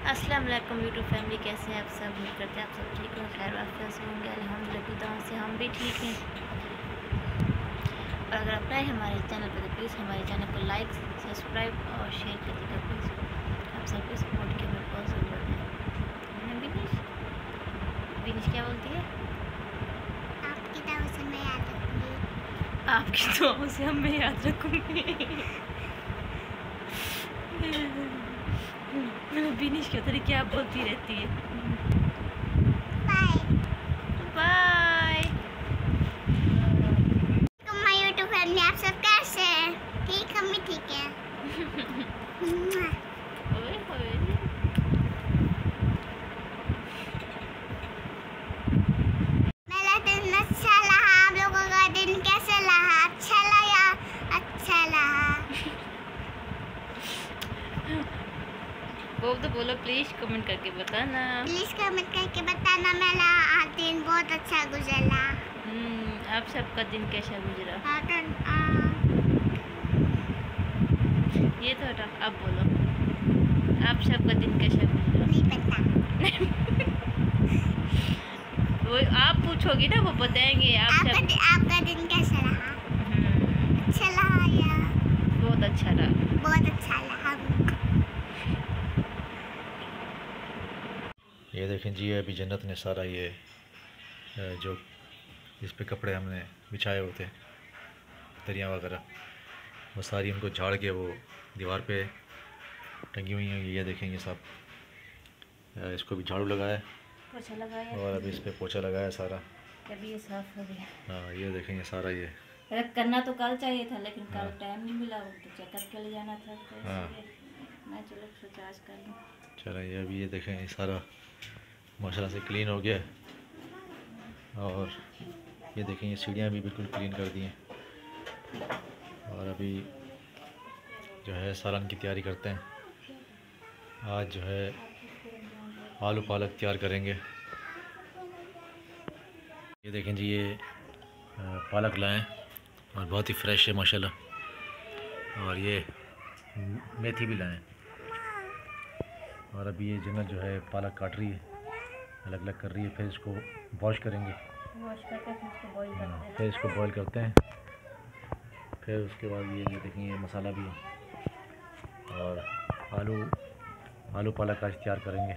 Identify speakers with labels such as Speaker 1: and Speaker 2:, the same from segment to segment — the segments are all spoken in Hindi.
Speaker 1: अस्सलाम वालेकुम यूट्यूब फैमिली, कैसे हैं आप सब? उम्मीद करते हैं आप सब ठीक हो, खैर वाफियत से होंगे। अल्हम्दुलिल्लाह की दुआ से हम भी ठीक हैं। और अगर आप नए हमारे चैनल पर तो प्लीज़ हमारे चैनल को लाइक, सब्सक्राइब और शेयर कीजिएगा प्लीज़। आप सबके सपोर्ट की हमें बहुत ज़रूरत है। बिनिश क्या बोलती है?
Speaker 2: आपकी दुआ से मैं याद रखूंगी।
Speaker 1: आपकी दुआओं से हम याद रखूँगी। बिनिश के तरीके आप बोलती रहती है।
Speaker 2: Bye
Speaker 1: bye.
Speaker 2: My YouTube family, आप सब कैसे हैं? ठीक, हम भी ठीक हैं। मेरा दिन अच्छा रहा। आप लोगों का दिन कैसे रहा? अच्छा लगा? अच्छा रहा।
Speaker 1: वो तो बोलो प्लीज कमेंट करके बताना।
Speaker 2: प्लीज कमेंट करके बताना मेरा आज दिन बहुत अच्छा गुजरा।
Speaker 1: आप सबका दिन कैसा गुजरा? ये तो हटा, अब बोलो आप सबका दिन कैसा गुजरा?
Speaker 2: नहीं पता।
Speaker 1: वो आप पूछोगी ना, वो बताएंगे।
Speaker 2: आपका दिन कैसा रहा? अच्छा रहा या
Speaker 1: बहुत अच्छा रहा?
Speaker 2: बहुत अच्छा रहा।
Speaker 3: ये देखें जी, अभी जन्नत ने सारा ये जो इस पे कपड़े हमने बिछाए होते हैं, दरिया वगैरह, वो सारी उनको झाड़ के वो दीवार पे टंगी हुई हैं। ये देखें, ये सब इसको भी झाड़ू लगाया,
Speaker 1: पोछा लगाया
Speaker 3: और अभी इस पे पोछा लगाया सारा।
Speaker 1: अभी ये साफ हो गया।
Speaker 3: हाँ, ये देखें, ये सारा ये
Speaker 1: करना तो कल चाहिए था, लेकिन कल टाइम नहीं मिला, वो तो चेकअप के लिए जाना था, तो मैं चलो सोचा आज कर लूँ।
Speaker 3: चलो, ये अभी ये देखें, ये सारा माशाल्लाह से क्लीन हो गया। और ये देखें, ये सीढ़ियाँ भी बिल्कुल क्लीन कर दी हैं। और अभी जो है सालन की तैयारी करते हैं। आज जो है आलू पालक तैयार करेंगे। ये देखें जी, ये पालक लाएं और बहुत ही फ्रेश है माशाल्लाह। और ये मेथी भी लाएं। और अभी ये जन्नत जो है पालक काट रही है, अलग अलग कर रही है। फिर इसको वॉश करेंगे,
Speaker 1: वॉश करके फिर इसको बॉईल करते हैं।
Speaker 3: फिर इसको बॉईल करते हैं। फिर उसके बाद ये देखें, ये मसाला भी है। और आलू पालक आज तैयार करेंगे।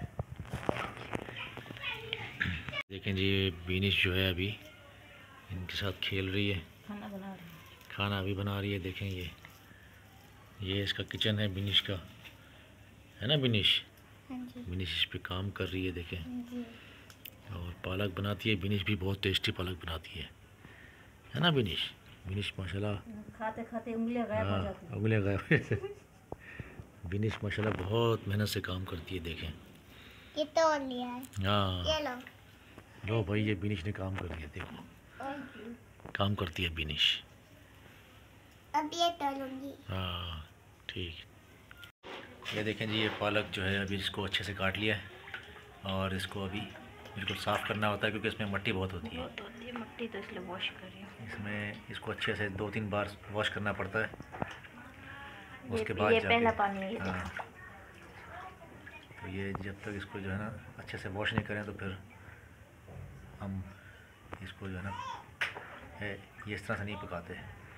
Speaker 3: देखें जी, बीनिश जो है अभी इनके साथ खेल रही है, खाना अभी बना रही है। देखें, ये इसका किचन है बीनिश का, है ना बीनिश? बीनिश इस पे काम कर रही है, देखें। और पालक बनाती है बीनिश भी, बहुत टेस्टी पालक बनाती है ना बीनिश? बीनिश माशाल्लाह
Speaker 1: खाते खाते उंगलियां गायब हो जाती हैं।
Speaker 3: उंगलियां गायब। बीनिश माशाल्लाह बहुत मेहनत से काम करती है, देखें।
Speaker 2: ये तो लिया है।
Speaker 3: हाँ,
Speaker 2: ये
Speaker 3: लो भाई, ये बीनिश ने काम कर दिया, देखो काम करती है बीनिश।
Speaker 2: अब ये तलूंगी।
Speaker 3: हाँ, ठीक। ये देखें जी, ये पालक जो है अभी इसको अच्छे से काट लिया है। और इसको अभी बिल्कुल साफ़ करना होता है, क्योंकि इसमें मट्टी बहुत होती है।
Speaker 1: मट्टी, तो इसलिए वॉश करिए।
Speaker 3: इसमें इसको अच्छे से 2-3 बार वॉश करना पड़ता है। उसके बाद
Speaker 1: ये पहला पानी है।
Speaker 3: हाँ, तो ये जब तक इसको जो है ना अच्छे से वॉश नहीं करें, तो फिर हम इसको जो है ना ये इस तरह से नहीं पकाते।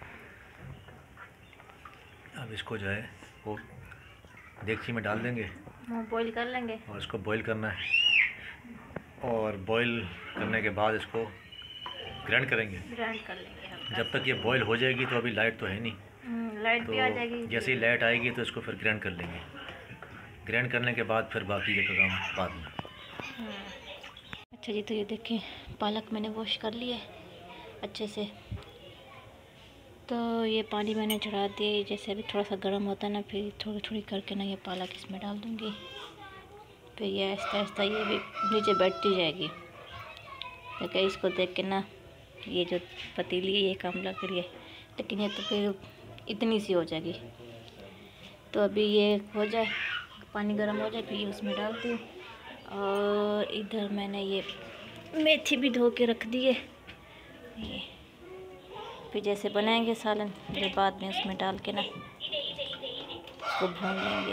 Speaker 3: अब इसको जो है वो देगची में डाल देंगे,
Speaker 1: बॉईल कर लेंगे,
Speaker 3: और इसको बॉईल करना है। और बॉईल करने के बाद इसको ग्राइंड करेंगे। जब तक ये बॉईल हो जाएगी, तो अभी लाइट तो है नहीं,
Speaker 1: लाइट
Speaker 3: तो
Speaker 1: भी आ जाएगी।
Speaker 3: जैसे ही लाइट आएगी तो इसको फिर ग्राइंड कर लेंगे। ग्राइंड करने के बाद फिर बाकी का काम बाद में।
Speaker 1: अच्छा जी, तो ये देखें, पालक मैंने वॉश कर लिया अच्छे से। तो ये पानी मैंने चढ़ा दिया, जैसे अभी थोड़ा सा गर्म होता है ना, फिर थोड़ी थोड़ी करके ना ये पालक इसमें डाल दूँगी। फिर ये आहिस्ता आहिस्ता ये भी नीचे बैठती जाएगी। तो इसको देख के ना, ये जो पतीली है ये कम लग रही है, लेकिन ये तो फिर इतनी सी हो जाएगी। तो अभी ये हो जाए, पानी गर्म हो जाए, फिर ये उसमें डालती हूँ। और इधर मैंने ये मेथी भी धो के रख दी है। ये फिर जैसे बनाएंगे सालन, फिर बाद में उसमें डाल के ना इसको भून लेंगे।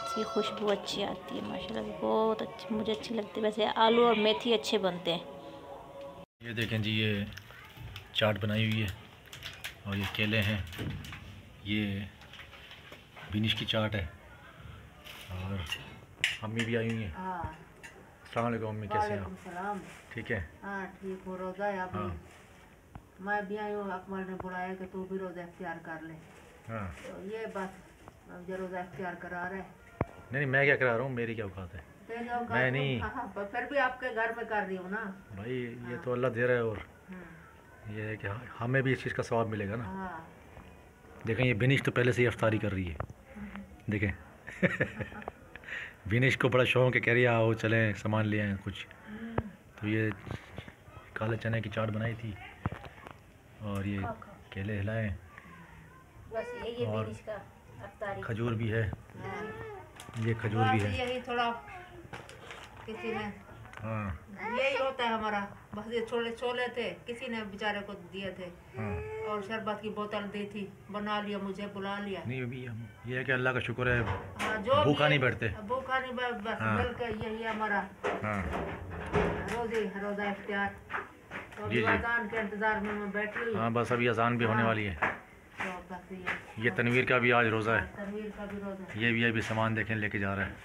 Speaker 1: सी खुशबू अच्छी आती है माशाल्लाह, बहुत अच्छी, मुझे अच्छी लगती है। वैसे आलू और मेथी अच्छे बनते हैं।
Speaker 3: ये देखें जी, ये चाट बनाई हुई है और ये केले हैं, ये बिनिश की चाट है और अम्मी भी आई हुई हैं। अस्सलाम वालेकुम अम्मी, कैसे हैं आप? ठीक है।
Speaker 4: हाँ ठीक हो। रोज़ा है अभी।
Speaker 3: हाँ
Speaker 4: मैं भी आई हूँ, अकमल ने बुलाया कि तू भी रोज़ा इख्तियार कर ले।
Speaker 3: हाँ।
Speaker 4: तो ये बस जो रोज़ा इख्तियार करा रहे।
Speaker 3: नहीं मैं क्या करा रहा हूँ, मेरी क्या औकात है।
Speaker 4: तेरी औकात
Speaker 3: मैं
Speaker 4: तो-
Speaker 3: नहीं।
Speaker 4: हाँ, फिर भी आपके घर में कर रही हूँ ना
Speaker 3: भाई ये तो अल्लाह दे रहा है और ये है कि हमें भी इस चीज़ का सवाब मिलेगा ना।
Speaker 4: हाँ।
Speaker 3: देखें ये बिनिश तो पहले से ही अफ्तारी कर रही है, देखें। बिनिश को बड़ा शौक है, कह रही है आओ चलें सामान ले आए कुछ। तो ये काले चने की चाट बनाई थी और ये केले हिलाए
Speaker 1: बस यही
Speaker 3: और
Speaker 1: बिनिश का अफ्तारी।
Speaker 3: खजूर भी है, ये खजूर भी
Speaker 4: बस
Speaker 3: है।
Speaker 4: यही थोड़ा किसी ने,
Speaker 3: हाँ
Speaker 4: यही होता है हमारा। बस ये छोले छोले थे, किसी ने बेचारे को दिए थे
Speaker 3: हाँ।
Speaker 4: और शरबत की बोतल दी थी, बना लिया, मुझे बुला लिया।
Speaker 3: नहीं अभी ये है कि अल्लाह का शुक्र है,
Speaker 4: हाँ, जो
Speaker 3: भूखा
Speaker 4: भी-
Speaker 3: नहीं बैठते।
Speaker 4: भूखा नहीं बस
Speaker 3: हाँ।
Speaker 4: मिल के यही हमारा
Speaker 3: हाँ
Speaker 4: रोज़ा इख्तियार। तो
Speaker 3: जी, जी।
Speaker 4: अज़ान के इंतज़ार में मैं बैठी हुई।
Speaker 3: हाँ, बस अभी अजान भी होने वाली है।
Speaker 4: तो बस
Speaker 3: ये तनवीर का भी आज रोज़ा है,
Speaker 4: तनवीर का भी रोज़ा है।
Speaker 3: ये भी अभी सामान देखें लेके जा रहा है।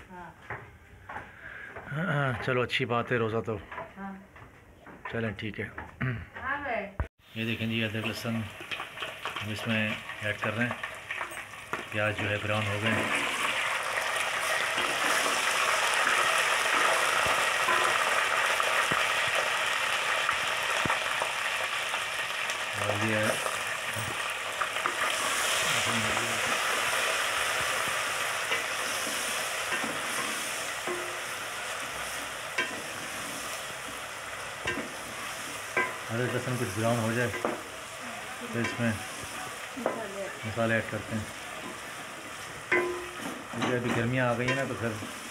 Speaker 4: हाँ
Speaker 3: हाँ, चलो अच्छी बात है, रोज़ा तो
Speaker 4: हाँ
Speaker 3: चलें ठीक है।
Speaker 4: हाँ भाई।
Speaker 3: ये देखें जी, अदरक लहसुन हम इसमें ऐड कर रहे हैं। प्याज जो है ब्राउन हो गए। और ये अदरक लहसुन कुछ ब्राउन हो जाए तो इसमें मसाले ऐड करते हैं। क्योंकि अभी गर्मियाँ आ गई हैं ना, तो फिर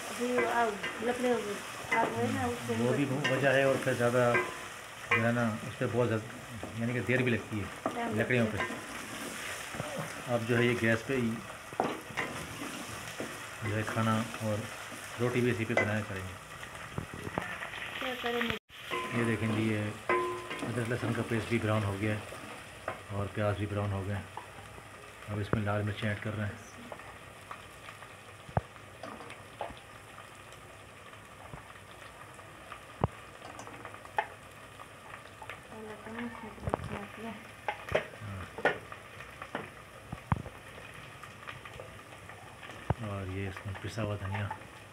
Speaker 3: वो भी वजह है और फिर ज़्यादा जो है ना उस पर बहुत ज़्यादा यानी कि देर भी लगती है लकड़ियों पे। अब जो है ये गैस पे ही जो है खाना और रोटी भी इसी पे बनाया करेंगे। ये देखें जी, ये अदरक लहसुन का पेस्ट भी ब्राउन हो गया है और प्याज भी ब्राउन हो गए। अब इसमें लाल मिर्चें ऐड कर रहे हैं। और ये इसमें पिसा हुआ धनिया।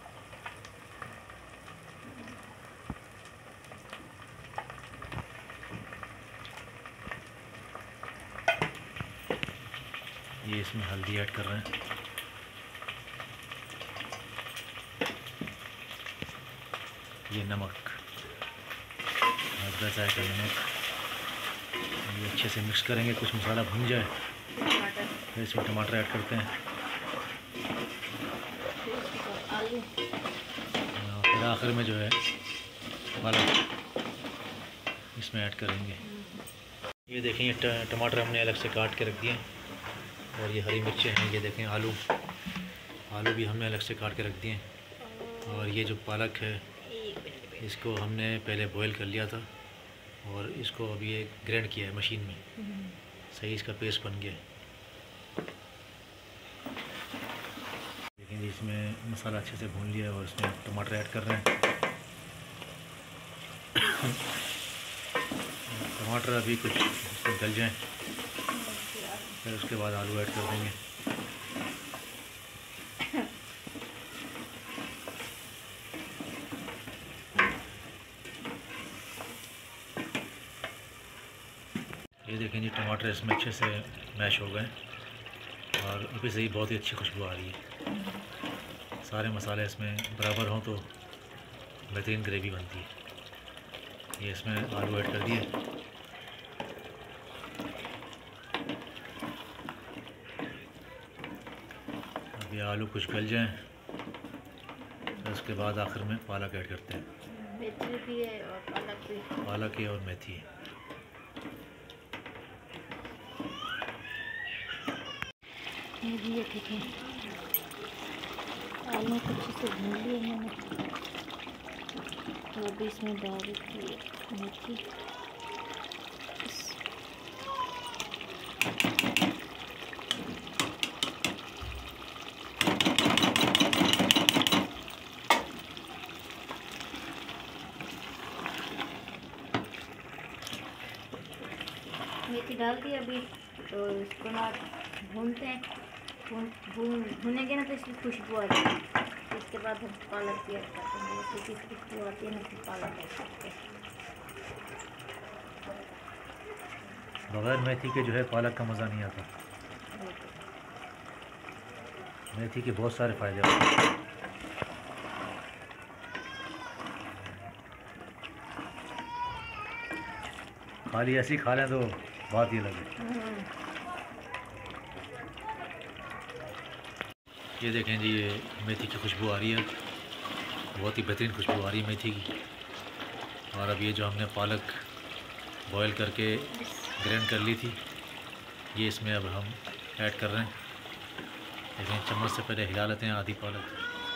Speaker 3: ये इसमें हल्दी ऐड कर रहे हैं। ये नमक, आधा चाय का नमक। ये अच्छे से मिक्स करेंगे, कुछ मसाला भून जाए फिर इसमें टमाटर ऐड करते हैं। फिर आखिर में जो है पालक इसमें ऐड करेंगे। ये देखें, ये टमाटर हमने अलग से काट के रख दिए और ये हरी मिर्चें हैं। ये देखें आलू भी हमने अलग से काट के रख दिए। और ये जो पालक है इसको हमने पहले बॉईल कर लिया था और इसको अभी ये ग्राइंड किया है मशीन में, सही इसका पेस्ट बन गया है। लेकिन इसमें मसाला अच्छे से भून लिया है और इसमें टमाटर ऐड कर रहे हैं। टमाटर अभी कुछ इसमें गल जाएँ, फिर उसके बाद आलू ऐड कर देंगे। ये देखें जी, टमाटर इसमें अच्छे से मैश हो गए और अभी से ही बहुत ही अच्छी खुशबू आ रही है। सारे मसाले इसमें बराबर हों तो बेहतरीन ग्रेवी बनती है। ये इसमें आलू ऐड कर दिए। अब ये आलू कुछ गल जाएं, फिर उसके बाद आखिर में पालक ऐड करते हैं।
Speaker 1: मेथी भी है और पालक भी।
Speaker 3: पालक है और मेथी है।
Speaker 1: ये भी है, ठीक है। आलू को अच्छे से भून लिए मैंने। तो अभी इसमें डाल देती है मेथी। मेथी डाल दी अभी, तो इसको ना भूनते हैं। भूनेंगे ना तो इसकी खुशबू आ जाएगी। इसके बाद हम पालक भी ऐड करते हैं। जैसे कि खुशबू आती है ना तो पालक ऐड करते हैं।
Speaker 3: बगैर मेथी के जो है पालक का मज़ा नहीं आता। मेथी के बहुत सारे फ़ायदे होते हैं। खाली ऐसी खा लें तो बात ही अलग है। ये देखें जी, ये मेथी की खुशबू आ रही है, बहुत ही बेहतरीन खुशबू आ रही है मेथी की। और अब ये जो हमने पालक बॉयल करके ग्राइंड कर ली थी, ये इसमें अब हम ऐड कर रहे हैं। देखें, चम्मच से पहले हिला लेते हैं आधी पालक।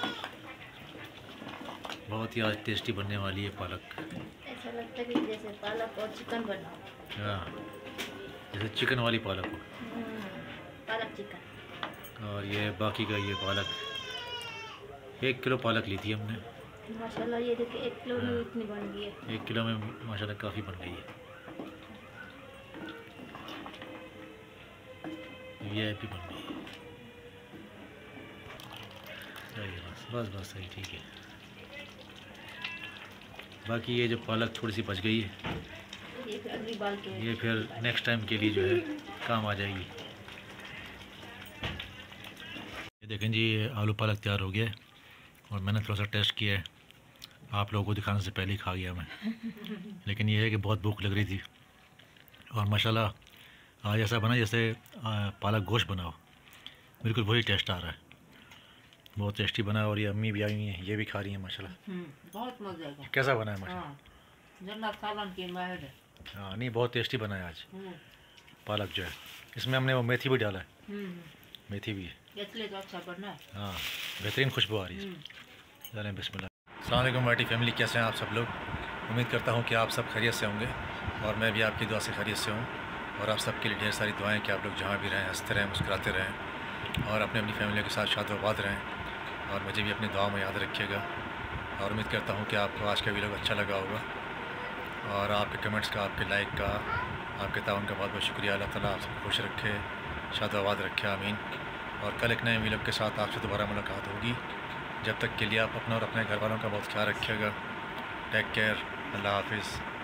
Speaker 3: बहुत ही आज टेस्टी बनने वाली है पालक।
Speaker 1: ऐसा लगता है कि जैसे पालक और चिकन बना।
Speaker 3: हाँ, जैसे चिकन वाली पालक हो।
Speaker 1: पालक चिकन।
Speaker 3: और ये बाकी का ये पालक 1 किलो पालक ली थी हमने।
Speaker 1: माशाल्लाह, ये देखिए 1 किलो में इतनी बन गई है।
Speaker 3: 1 किलो में माशाल्लाह काफ़ी बन गई है। ये भी बन गई है। सही, बस सही, ठीक है। बाकी ये जो पालक थोड़ी सी बच गई है,
Speaker 1: ये फिर अगली बाल के
Speaker 3: ये फिर नेक्स्ट टाइम के लिए जो है काम आ जाएगी। ये देखें जी, ये आलू पालक तैयार हो गया है। और मैंने थोड़ा सा टेस्ट किया है, आप लोगों को दिखाने से पहले ही खा गया मैं। लेकिन ये है कि बहुत भूख लग रही थी और माशाल्लाह आज ऐसा बना जैसे पालक गोश्त बनाओ, बिल्कुल वही टेस्ट आ रहा है। बहुत टेस्टी बना। और ये अम्मी भी आई हुई हैं, ये भी खा रही हैं माशाल्लाह।
Speaker 4: बहुत मज़े का।
Speaker 3: कैसा बना है माशाल्लाह?
Speaker 4: हाँ, जन्नत सालन की महर है।
Speaker 3: हाँ, नहीं, बहुत टेस्टी बना है आज पालक जो है। इसमें हमने वो मेथी भी डाला है, मेथी भी है,
Speaker 4: इसलिए तो अच्छा बनना है।
Speaker 3: हाँ, बेहतरीन खुशबू आ रही है। चलें, बिस्मिल्लाह। अस्सलाम वालेकुम वाइटी फैमिली, कैसे हैं आप सब लोग? उम्मीद करता हूँ कि आप सब खैरियत से होंगे और मैं भी आपकी दुआ से खैरियत से हूँ। और आप सबके लिए ढेर सारी दुआएं कि आप लोग जहाँ भी रहें हंसते रहें, मुस्कुराते रहें और अपनी फैमिली के साथ शाद-ओ-आबाद रहें। और मुझे भी अपनी दुआ में याद रखिएगा। और उम्मीद करता हूँ कि आपको आज का वीडियो अच्छा लगा होगा। और आपके कमेंट्स का, आपके लाइक का, आपके ताउन का बहुत बहुत शुक्रिया। अल्लाह ताला आप सबको खुश रखे, शाद-ओ-आबाद रखे, आमीन। और कल एक नए वीडियो के साथ आपसे दोबारा मुलाकात होगी। जब तक के लिए आप अपना और अपने घर वालों का बहुत ख्याल रखिएगा। टेक केयर, अल्लाह हाफिज़।